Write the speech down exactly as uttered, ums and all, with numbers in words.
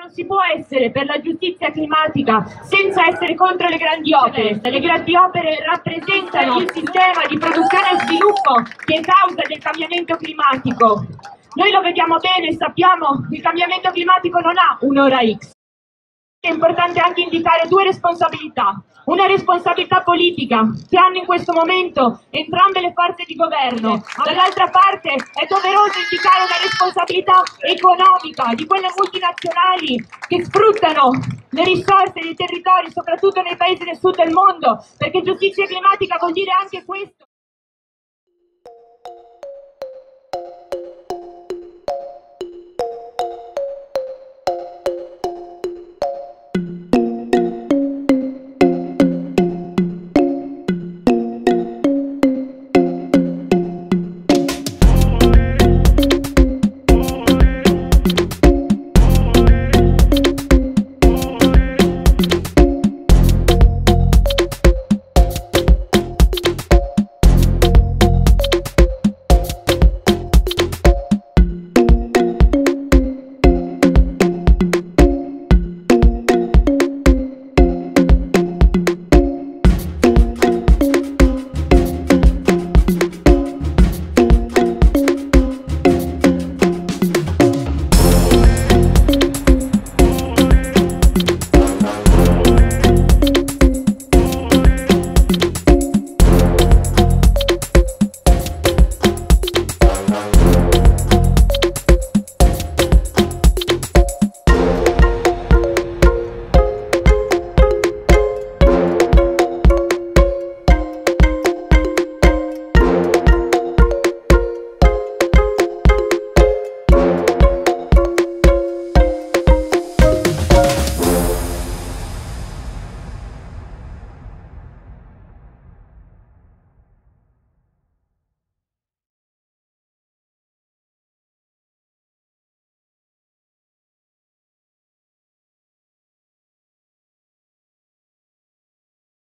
non si può essere per la giustizia climatica senza essere contro le grandi opere. Le grandi opere rappresentano il sistema di produzione e sviluppo che è causa del cambiamento climatico. Noi lo vediamo bene, sappiamo che il cambiamento climatico non ha un'ora X. È importante anche indicare due responsabilità. Una responsabilità politica che hanno in questo momento entrambe le forze di governo. Dall'altra parte è doveroso indicare una responsabilità economica di quelle multinazionali che sfruttano le risorse dei territori, soprattutto nei paesi del sud del mondo, perché giustizia climatica vuol dire anche questo.